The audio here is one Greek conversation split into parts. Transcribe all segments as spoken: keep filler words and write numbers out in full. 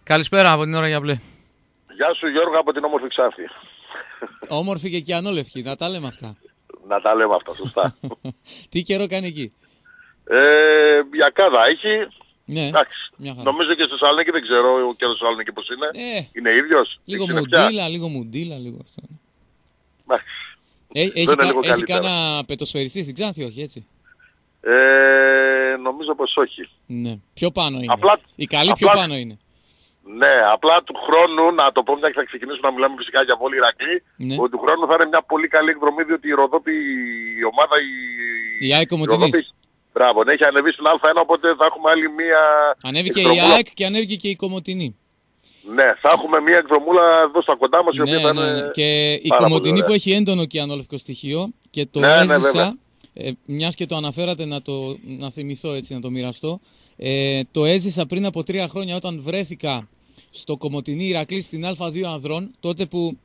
Καλησπέρα από την ώρα για μπλε. Γεια σου Γιώργο από την όμορφη Ξάνθη. Όμορφη και κιανόλευκη, να τα λέμε αυτά. Να τα λέμε αυτά, σωστά. Τι καιρό κάνει εκεί? Ε, για κάδα έχει. Ναι, εντάξει. μια χαρά. Νομίζω και στη Θεσσαλονίκη δεν ξέρω ο καιρός στη Θεσσαλονίκη πώς είναι. Ε, είναι ίδιος. Λίγο Έχει μουντίλα, λίγο μουντίλα, λίγο αυτό. Εντάξει. Ε, έχει είναι κα, λίγο έχει καλύτερα. κάνα πετοσφαιριστή στην Ξάνθη, όχι έτσι? Ε, νομίζω πως όχι. Ναι. Πιο πάνω είναι. Απλά- Η καλή απλά- πιο πάνω είναι. Ναι, απλά του χρόνου, να το πω μια και θα ξεκινήσουμε να μιλάμε φυσικά για Βόλη Ηρακλή, Ναι. ότι του χρόνου θα είναι μια πολύ καλή εκδρομή, διότι η Ροδόπη, η ομάδα, η, Η ΑΕΚ Κομοτηνής. Ροδόπη- Μπράβο, ναι, έχει ανεβεί στην Α1, οπότε θα έχουμε άλλη μια Ανέβηκε η εκδρομούλα. ΑΕΚ και ανέβηκε και η Κομοτηνή. Ναι, θα έχουμε μια εκδρομούλα εδώ στα κοντά μας, η οποία Ναι, θα ναι, είναι ναι. Και η πάρα πολύ Κομοτηνή ωραία. που έχει έντονο κιανόλευκο στοιχείο και το Ναι, ναι, βέβαια. έζησα, ε, μιας και το αναφέρατε να, το, να θυμηθώ έτσι, να το μοιραστώ, ε, το έζησα πριν από τρία χρόνια όταν βρέθηκα στο Κομοτηνή Ηρακλή στην Α δύο Ανδρών, τότε που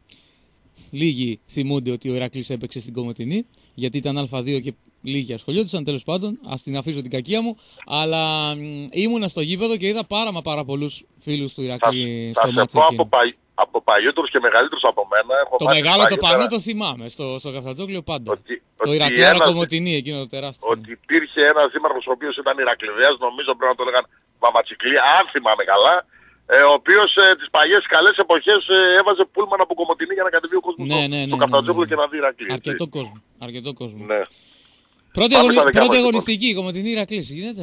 λίγοι θυμούνται ότι ο Ηρακλής έπαιξε στην Κομοτηνή, γιατί ήταν Α δύο και λίγοι ασχολιόντουσαν, τέλος πάντων, ας την αφήσω την κακία μου, αλλά μ, ήμουνα στο γήπεδο και είδα πάρα μα πάρα πολλούς φίλους του Θα, Ηρακλή θα στο σε μάτς πω εκείνο. από, πα, από παλιότερους και μεγαλύτερους από μένα. Έχω Το μάθει μεγάλο το παλιότερα πανό το θυμάμαι στο, στο Καφτατζόγλιο πάντα. Ότι, Το ότι Ηρακλέαρο ένας- Κομοτηνή, εκείνο το τεράστιο. ότι υπήρχε ένας δήμαρχος ο οποίος ήταν Ηρακλειδέας, νομίζω πρέπει να το λέγαν Μαματσικλή, αν θυμάμαι καλά, ε, ο οποίος ε, τις παλιές καλές εποχές ε, έβαζε πούλμαν από Κομοτηνή για να κατεβεί ο κόσμος Ναι, στο, ναι, ναι, στο ναι, Καφτατζόγλιο ναι. και να δει Ηρακλή. έτσι. Αρκετό κόσμο. Αρκετό κόσμο. Ναι. Πρώτη, Πάμε αγωνι... στα δικά πρώτη μας, αγωνιστική, η Κομοτηνή Ηρακλής, γίνεται.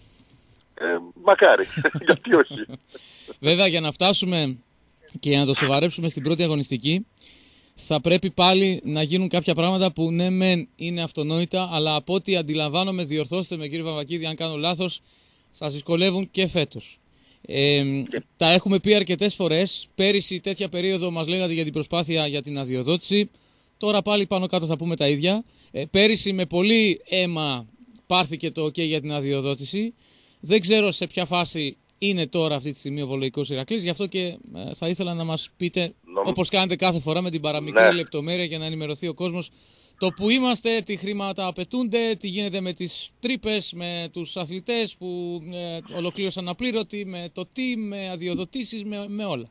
Ε, μακάρι, γιατί όχι. Βέβαια για να φτάσουμε και για να το σοβαρέψουμε στην πρώτη αγωνιστική, θα πρέπει πάλι να γίνουν κάποια πράγματα που ναι μεν είναι αυτονόητα, αλλά από ό,τι αντιλαμβάνομαι, διορθώστε με κύριε Βαμβακίδη αν κάνω λάθος, σας δυσκολεύουν και φέτος. Ε, τα έχουμε πει αρκετές φορές. Πέρυσι τέτοια περίοδο μας λέγατε για την προσπάθεια για την αδειοδότηση. Τώρα πάλι πάνω κάτω θα πούμε τα ίδια. Ε, πέρυσι με πολύ αίμα πάρθηκε το OK για την αδειοδότηση. Δεν ξέρω σε ποια φάση είναι τώρα αυτή τη στιγμή ο Βολογικός Ηρακλής. Γι' αυτό και ε, θα ήθελα να μας πείτε, Νομ- όπως κάνετε κάθε φορά με την παραμικρή Ναι. λεπτομέρεια για να ενημερωθεί ο κόσμος, το που είμαστε, τι χρήματα απαιτούνται, τι γίνεται με τις τρύπες, με τους αθλητές που ε, ολοκλήρωσαν απλήρωτοι, με το τι, με αδειοδοτήσεις, με, με όλα.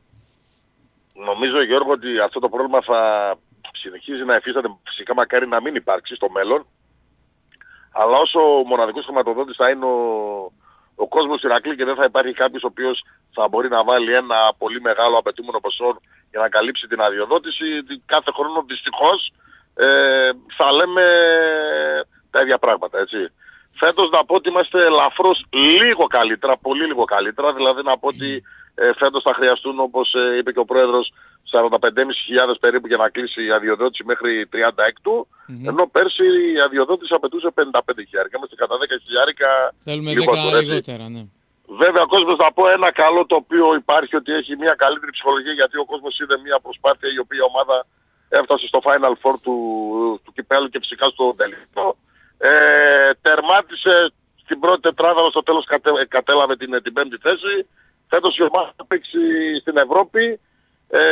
Νομίζω Γιώργο ότι αυτό το πρόβλημα θα συνεχίζει να εφίσταται, φυσικά μακάρι να μην υπάρξει στο μέλλον, αλλά όσο ο μοναδικός χρηματοδότης θα είναι ο, ο κόσμος Ηρακλή και δεν θα υπάρχει κάποιος ο οποίος θα μπορεί να βάλει ένα πολύ μεγάλο απαιτούμενο ποσό για να καλύψει την αδειοδότηση, κάθε χρόνο δυστυχώς ε, θα λέμε τα ίδια πράγματα, έτσι. Φέτος να πω ότι είμαστε ελαφρώς λίγο καλύτερα, πολύ λίγο καλύτερα, δηλαδή να πω ότι ε, φέτος θα χρειαστούν, όπως ε, είπε και ο Πρόεδρος, σαράντα πέντε χιλιάδες περίπου για να κλείσει η αδειοδότηση μέχρι τριάντα έκτου, Mm-hmm. ενώ πέρσι η αδειοδότηση απαιτούσε πενήντα πέντε χιλιάδες. Είμαστε κατά δέκα χιλιάδες. Θέλουμε λιγότερο, δέκα έτσι. λιγότερα, ναι. Βέβαια ο κόσμος να πω ένα καλό το οποίο υπάρχει, ότι έχει μια καλύτερη ψυχολογία, γιατί ο κόσμος είδε μια προσπάθεια η οποία ομάδα έφτασε στο Final Four του, του κυπέλλου και φυσικά στο τελικό. Ε, τερμάτισε στην πρώτη τετράδα, στο τέλος κατε, κατέλαβε την, την πέμπτη θέση. Φέτος η ομάδα θα παίξει στην Ευρώπη. Ε,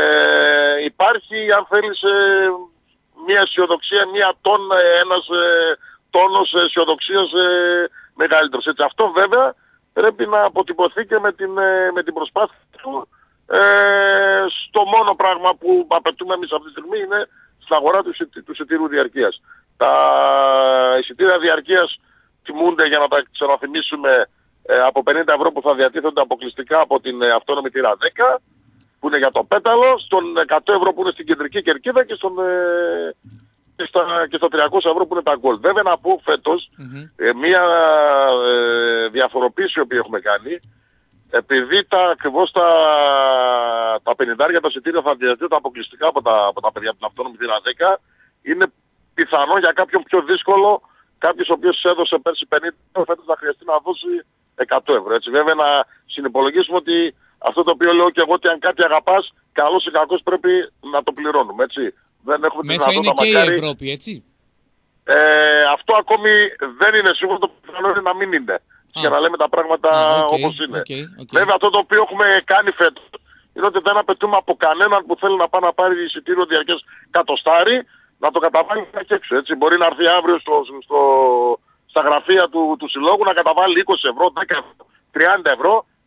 υπάρχει, αν θέλεις, ε, μια αισιοδοξία, μια τόν, ένας ε, τόνος αισιοδοξίας ε, μεγαλύτερος. Έτσι, αυτό βέβαια πρέπει να αποτυπωθεί και με την, ε, με την προσπάθεια του. Ε, στο μόνο πράγμα που απαιτούμε εμείς αυτή τη στιγμή είναι στην αγορά του, εισιτή- του εισιτήρου διαρκείας. Τα εισιτήρια διαρκείας τιμούνται, για να τα ξαναθυμίσουμε, ε, από πενήντα ευρώ που θα διατίθενται αποκλειστικά από την ε, αυτόνομη θύρα δέκα, που είναι για το πέταλο, στον εκατό ευρώ που είναι στην κεντρική κερκίδα και, στον, ε, και, στα, και στα τριακόσια ευρώ που είναι τα γκολ. Βέβαια να πω φέτος Mm-hmm. ε, μια ε, διαφοροποίηση που έχουμε κάνει, επειδή τα, ακριβώς τα, τα πενηντάρια τα εισιτήρια θα διατίθενται αποκλειστικά από τα, από τα παιδιά από την αυτόνομη θύρα δέκα, είναι πιθανό για κάποιον πιο δύσκολο, κάποιος ο οποίος έδωσε πέρσι πενήντα ευρώ, φέτος να χρειαστεί να δώσει εκατό ευρώ. Έτσι. Βέβαια να συνυπολογίσουμε ότι αυτό το οποίο λέω και εγώ, ότι αν κάτι αγαπάς, καλός ή κακός πρέπει να το πληρώνουμε. Έτσι. Δεν έχουμε τη Μέσα είναι δυνατότητα, και μακάρι. η Ευρώπη, έτσι. Ε, αυτό ακόμη δεν είναι σίγουρο, το πιθανό είναι να μην είναι. Για να λέμε τα πράγματα Α, okay, όπως είναι. okay, okay. Βέβαια αυτό το οποίο έχουμε κάνει φέτος είναι ότι δεν απαιτούμε από κανέναν που θέλει να πάει να πάρει εισιτήριο διαρκές κατοστάρι να το καταβάλει και έξω. Έτσι. Μπορεί να έρθει αύριο στο, στο, στα γραφεία του, του συλλόγου να καταβάλει είκοσι ευρώ, δέκα ευρώ, τριάντα ευρώ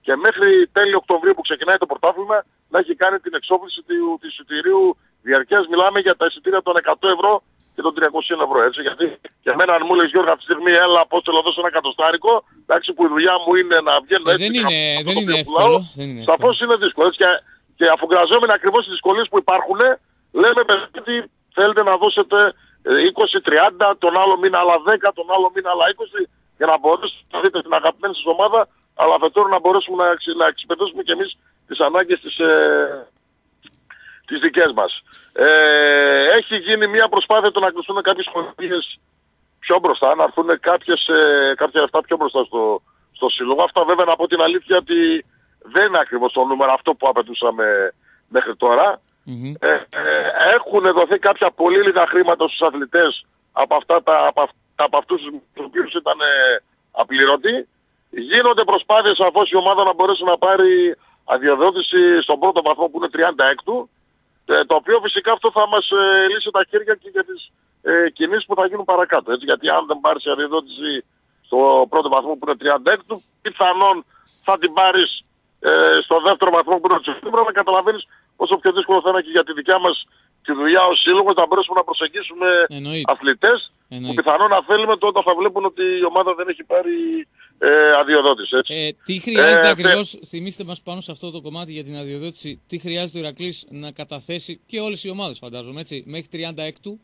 και μέχρι τέλη Οκτωβρίου που ξεκινάει το πρωτάθλημα να έχει κάνει την εξόφληση του, του εισιτηρίου διαρκείας. Μιλάμε για τα εισιτήρια των εκατό ευρώ και των τριακόσια ευρώ, έτσι, γιατί και εμένα αν μου λες Γιώργο αυτή τη στιγμή έλα πώς θέλω να δώσω ένα εκατοστάρικο, εντάξει, που η δουλειά μου είναι να βγαίνω έτσι, δεν είναι, να, δεν είναι εύκολο, δεν είναι σαφώς είναι δύσκολο, έτσι, και, και αφουγκραζόμενοι ακριβώς τις δυσκολίες που υπάρχουν, λέμε παιδί θέλετε να δώσετε είκοσι τριάντα, τον άλλο μήνα άλλα δέκα, τον άλλο μήνα άλλα είκοσι, για να μπορέσετε να δείτε την αγαπημένη σας ομάδα, αλλά αφετέρου να μπορέσουμε να, εξ, να εξυπηρετήσουμε και εμείς τις ανάγκες της, ε, τις δικές μας. Ε, έχει γίνει μια προσπάθεια το να κλειστούν κάποιες χορηγίες πιο μπροστά, να έρθουν κάποιες, ε, κάποια λεφτά πιο μπροστά στο, στο σύλλογο. Αυτά βέβαια να πω την αλήθεια ότι δεν είναι ακριβώς το νούμερο αυτό που απαιτούσαμε μέχρι τώρα. Mm-hmm. Ε, ε, έχουν δοθεί κάποια πολύ λίγα χρήματα στους αθλητές από, αυτά τα, από, από αυτούς τους οποίους ήταν ε, απλήρωτοι. Γίνονται προσπάθειες αφού η ομάδα να μπορέσει να πάρει αδειοδότηση στον πρώτο βαθμό που είναι τριάντα έξι, ε, το οποίο φυσικά αυτό θα μας ε, λύσει τα χέρια και για τις ε, κινήσεις που θα γίνουν παρακάτω. Έτσι, γιατί αν δεν πάρεις αδειοδότηση στο πρώτο βαθμό που είναι τριάντα έξι, πιθανόν θα την πάρεις ε, στο δεύτερο βαθμό που είναι τριάντα έξι, να καταλαβαίνεις πόσο πιο δύσκολο θα είναι και για τη δικιά μας τη δουλειά ως σύλλογος να μπορέσουμε να προσεγγίσουμε Εννοείται. αθλητές Εννοείται. που πιθανόν να θέλουμε τότε θα βλέπουν ότι η ομάδα δεν έχει πάρει ε, αδειοδότηση. Έτσι. Ε, τι χρειάζεται ε, ακριβώς, θε... θυμίστε μας πάνω σε αυτό το κομμάτι για την αδειοδότηση, τι χρειάζεται ο Ηρακλής να καταθέσει και όλες οι ομάδες φαντάζομαι, έτσι, μέχρι τριάντα έξι.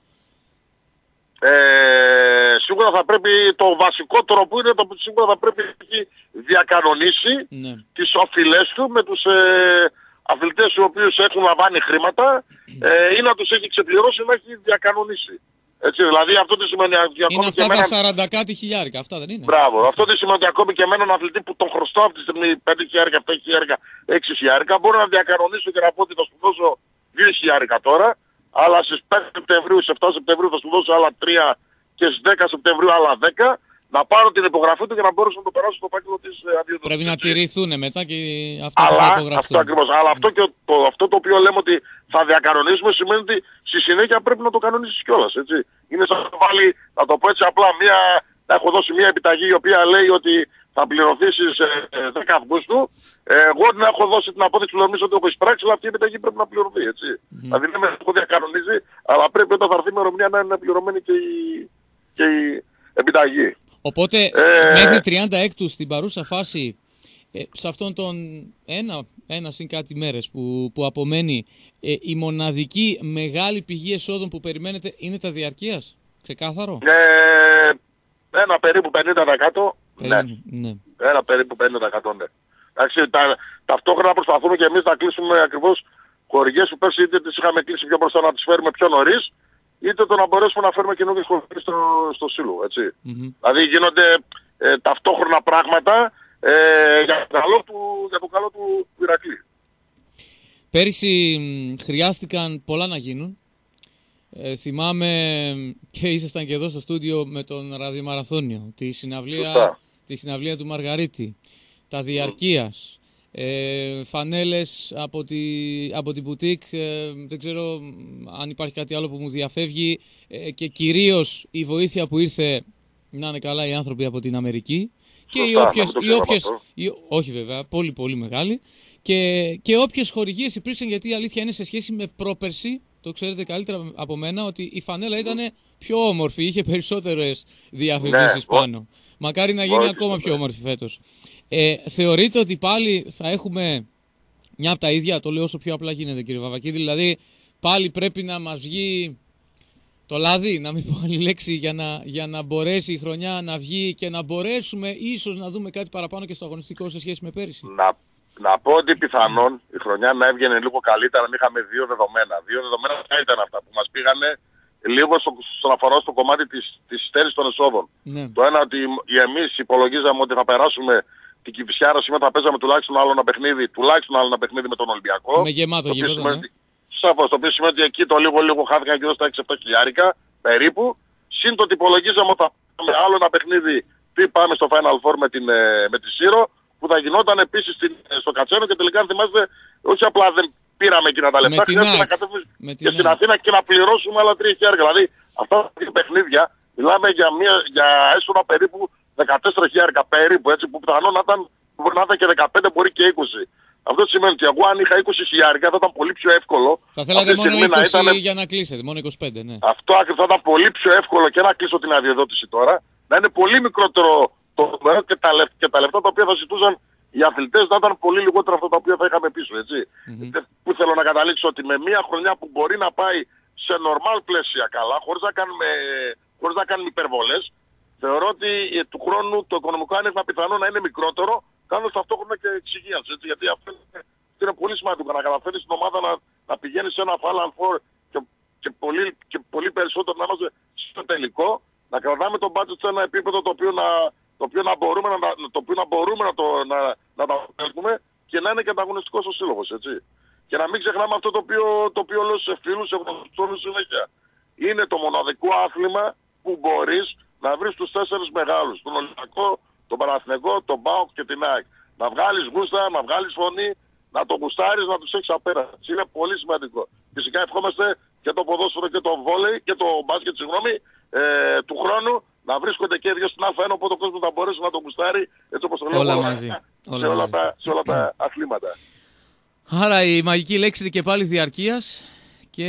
Ε, σίγουρα θα πρέπει το βασικότερο που είναι το που σίγουρα θα πρέπει να έχει διακανονίσει ναι. τις οφειλές του με τους ε, αθλητές οι οποίους έχουν λαμβάνει χρήματα ε, ή να τους έχει ξεπληρώσει να έχει διακανονίσει. Έτσι, δηλαδή αυτό τι σημαίνει ακόμη είναι αυτά τα σαράντα κάτι χιλιάρικα, αυτά δεν είναι. Μπράβο, αυτό, αυτό τι σημαίνει ακόμη και με έναν αθλητή που τον χρωστάω αυτή τη στιγμή πέντε χιλιάρικα, επτά χιλιάρικα, έξι χιλιάρικα, μπορώ να διακανονίσω και να πω ότι θα σου δώσω δύο χιλιάρικα τώρα, αλλά στις πέντε Σεπτεμβρίου, στις επτά Σεπτεμβρίου θα σου δώσω άλλα τρία και στις δέκα Σεπτεμβρίου άλλα δέκα, να πάρω την υπογραφή του και να μπορέσω να το περάσω στο φάκελο της αδειοδότησης. Πρέπει να τηρηθούν μετά και αυτό αλλά, θα υπογραφούν. Αυτό ακριβώς. Αλλά mm. αυτό, και το, αυτό το οποίο λέμε ότι θα διακανονίσουμε σημαίνει ότι στη συνέχεια πρέπει να το κανονίσεις κιόλας. Έτσι. Είναι σαν να βάλει, να το πω έτσι απλά, μια, να έχω δώσει μια επιταγή η οποία λέει ότι θα πληρωθεί στις ε, δέκα Αυγούστου. Ε, εγώ να έχω δώσει την απόδειξη πληρωμής ότι έχω εισπράξει, αλλά αυτή η επιταγή πρέπει να πληρωθεί. Έτσι. Mm. Δηλαδή δεν με έχω διακανονίσει, αλλά πρέπει όταν θα έρθει η ημερομηνία να είναι πληρωμένη και η, και η επιταγή. Οπότε ε... μέχρι τριάντα έξι στην παρούσα φάση, ε, σε αυτόν τον ένα, ένα συν κάτι μέρες που, που απομένει, ε, η μοναδική μεγάλη πηγή εσόδων που περιμένετε είναι τα διαρκείας. Ξεκάθαρο. Ε, ένα περίπου πενήντα τοις εκατό. Ναι. ναι. Ένα περίπου πενήντα τοις εκατό, ναι. Εντάξει, τα, ταυτόχρονα προσπαθούμε και εμείς να κλείσουμε ακριβώς χορηγίες που πέρσι είτε τις είχαμε κλείσει πιο μπροστά να τις φέρουμε πιο νωρίς, είτε το να μπορέσουμε να φέρουμε καινούργιες χορηγίες στο, στο σύλλογο, έτσι. Mm-hmm. Δηλαδή γίνονται ε, ταυτόχρονα πράγματα ε, για, το καλό του, για το καλό του Ηρακλή. Πέρυσι χρειάστηκαν πολλά να γίνουν. Ε, θυμάμαι και ήσασταν και εδώ στο στούντιο με τον ραδιομαραθώνιο, τη συναυλία, τη συναυλία του Μαργαρίτη, τα διαρκείας. Ε, φανέλες από, τη, από την μπουτίκ, ε, δεν ξέρω αν υπάρχει κάτι άλλο που μου διαφεύγει, ε, και κυρίως η βοήθεια που ήρθε, να είναι καλά οι άνθρωποι από την Αμερική και οι όποιες, οι όποιες οι, όχι βέβαια, πολύ πολύ μεγάλη, και, και όποιες χορηγίες υπήρξαν, γιατί η αλήθεια είναι σε σχέση με πρόπερση, το ξέρετε καλύτερα από μένα, ότι η φανέλα ήταν πιο όμορφη, είχε περισσότερες διαφημίσεις ναι, πάνω. Μακάρι να γίνει ακόμα πιο όμορφη φέτος. Ε, θεωρείτε ότι πάλι θα έχουμε μια από τα ίδια, το λέω όσο πιο απλά γίνεται κύριε Βαβακίδη, δηλαδή πάλι πρέπει να μας βγει το λάδι, να μην πω άλλη λέξη, για να, για να μπορέσει η χρονιά να βγει και να μπορέσουμε ίσως να δούμε κάτι παραπάνω και στο αγωνιστικό σε σχέση με πέρυσι. Να, να πω ότι πιθανόν η χρονιά να έβγαινε λίγο καλύτερα αν είχαμε δύο δεδομένα. Δύο δεδομένα θα ήταν αυτά που μας πήγανε λίγο στο, στον αφορά στο κομμάτι της, της στέρησης των εσόδων. Ναι. Το ένα ότι εμείς υπολογίζαμε ότι θα περάσουμε την Κηφισιάρα, σήμερα θα παίζαμε τουλάχιστον άλλο ένα παιχνίδι, τουλάχιστον άλλο ένα παιχνίδι με τον Ολυμπιακό. Με γεμάτο γήπεδο, ναι. Σαφώς, το οποίο σημαίνει ότι εκεί το λίγο λίγο χάθηκαν γύρω στα έξι επτά χιλιάρικα περίπου. Συν το ότι υπολογίζαμε ότι θα πάμε άλλο ένα παιχνίδι πριν πάμε στο Final Four με, την, με τη Σύρο, που θα γινόταν επίσης στην, στο Κατσένο, και τελικά αν θυμάστε, όχι απλά δεν πήραμε εκείνα τα λεφτά, χρειάζεται να κατέβουμε και στην Αθήνα και να πληρώσουμε άλλα τρία χιλιάρικα. Δηλαδή αυτά τα παιχνίδια μιλάμε για, μια, για έσοδα περίπου δεκατέσσερα χιλιάρικα περίπου, έτσι, που πιθανόν να ήταν μπορεί να ήταν και δεκαπέντε, μπορεί και είκοσι. Αυτό σημαίνει ότι εγώ αν είχα είκοσι χιλιάρικα θα ήταν πολύ πιο εύκολο. Θα θέλατε μόνο είκοσι ήταν... για να κλείσετε, μόνο είκοσι πέντε, ναι. Αυτό ακριβώς θα ήταν πολύ πιο εύκολο και να κλείσω την αδειοδότηση τώρα. Να είναι πολύ μικρότερο το νούμερο και τα, λεφ... και τα λεφτά τα οποία θα ζητούσαν οι αθλητές να ήταν πολύ λιγότερο αυτό τα οποία θα είχαμε πίσω, έτσι. Mm-hmm. Που θέλω να καταλήξω ότι με μια χρονιά που μπορεί να πάει σε normal πλαίσια καλά, χωρίς να κάνουμε, χωρίς να κάνουμε υπερβολές, θεωρώ ότι του χρόνου το οικονομικό άνοιγμα πιθανό να είναι μικρότερο, κάνοντας ταυτόχρονα και εξυγίανση, έτσι. Γιατί αυτό είναι, είναι πολύ σημαντικό, να καταφέρεις την ομάδα να, να πηγαίνει σε ένα Final Four και, και, πολύ, και πολύ περισσότερο να είμαστε στο τελικό, να κρατάμε τον budget σε ένα επίπεδο το οποίο να, το οποίο να μπορούμε να, το οποίο να, μπορούμε να, το, να, να τα βγάλουμε και να είναι και ανταγωνιστικός ο σύλλογος, έτσι. Και να μην ξεχνάμε αυτό το οποίο, το οποίο λέω σε φίλους, σε γνωστούς συνέχεια. Είναι το μοναδικό άθλημα που μπορείς να βρεις τους τέσσερις μεγάλους. Τον Ολυμπιακό, τον Παναθηναϊκό, τον ΠΑΟΚ και την ΑΕΚ. Να βγάλεις γούστα, να βγάλεις φωνή, να το γουστάρεις, να τους έχεις απέναντι. Είναι πολύ σημαντικό. Φυσικά ευχόμαστε και το ποδόσφαιρο και το βόλεϊ και το μπάσκετ, συγγνώμη, ε, του χρόνου να βρίσκονται και δύο στην Α1, οπότε ο κόσμος θα μπορέσει να το γουστάρει έτσι όπως το λέω όλα όλα, μαζί. σε, όλα όλα μαζί. τα, σε όλα τα αθλήματα. Άρα η μαγική λέξη είναι και πάλι διαρκείας και,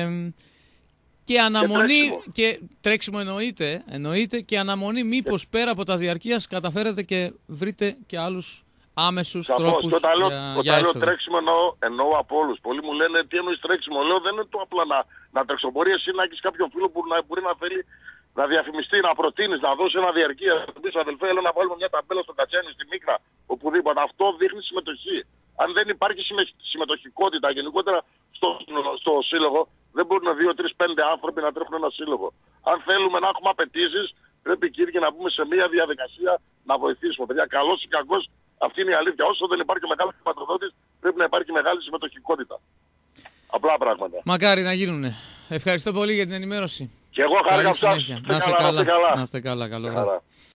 και αναμονή και τρέξιμο. και τρέξιμο εννοείται, εννοείται και αναμονή μήπως πέρα από τα διαρκείας καταφέρετε και βρείτε και άλλους άμεσους Σαφώς. τρόπους και όταν λέω, για, όταν για λέω έσοδο. τρέξιμο εννοώ, εννοώ από όλους. Πολλοί μου λένε τι εννοείς τρέξιμο. Λέω δεν είναι το απλά να, να τρέξω. Μπορεί εσύ να έχεις κάποιον φίλο που να, μπορεί να θέλει να διαφημιστεί, να προτείνεις, να δώσει ένα διαρκεία. Να πεις αδελφέ, έλα να βάλουμε μια ταμπέλα στο Κατσένι, στη Μίκρα, οπουδήποτε. Αυτό δείχνει συμμετοχή. Αν δεν υπάρχει συμμετοχικότητα γενικότερα στο, στο σύλλογο, δεν μπορούν δύο, τρεις, πέντε άνθρωποι να τρέχουν ένα σύλλογο. Αν θέλουμε να έχουμε απαιτήσεις, πρέπει κύριε να μπούμε σε μια διαδικασία να βοηθήσουμε. Παιδιά, καλός ή κακός, αυτή είναι η αλήθεια. Όσο δεν υπάρχει μεγάλη χρηματοδότης, πρέπει να υπάρχει μεγάλη συμμετοχικότητα. Απλά πράγματα. Μακάρι να γίνουνε. Ευχαριστώ πολύ για την ενημέρωση. Και εγώ χάρηκα Καλή αυτάς. συνέχεια. Να είστε καλά. Να είστε καλά. Καλό βράδυ.